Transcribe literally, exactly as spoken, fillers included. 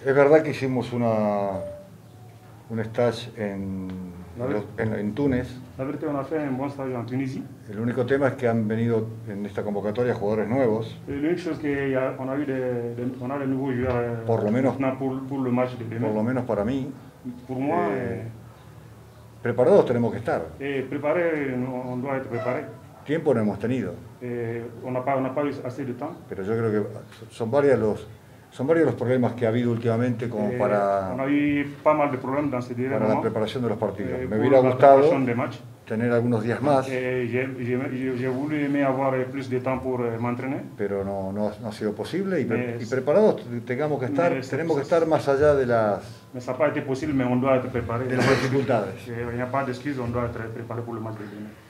Es verdad que hicimos una, un stage en, en, en Túnez. La vérité, on a fait un bon stage en Tunisie. El único tema es que han venido en esta convocatoria jugadores nuevos. L'unique chose qu'on a eu des, des, on a de nouveaux joueurs por lo menos, pour, pour le match de demain. Por lo menos para mí. Pour moi, eh, preparados tenemos que estar. Eh, preparé, on doit être préparé. Tiempo no hemos tenido. Eh, on n'a pas, on n'a pas eu assez de temps. Pero yo creo que son varios los, son varios los problemas que ha habido últimamente como eh, para, on a eu pas mal de problèmes dans ces para moments, la preparación de los partidos. Eh, Me hubiera gustado tener algunos días más, eh, j'ai voulu aimer avoir plus de temps pour m'entraîner, pero no, no, no ha sido posible y, pre, y preparados tengamos que estar, tenemos que estar más allá de las, mais ça n'a pas été possible, mais on doit être préparé. de las dificultades. Il n'y a pas d'excuse, on doit être préparé pour le match de demain.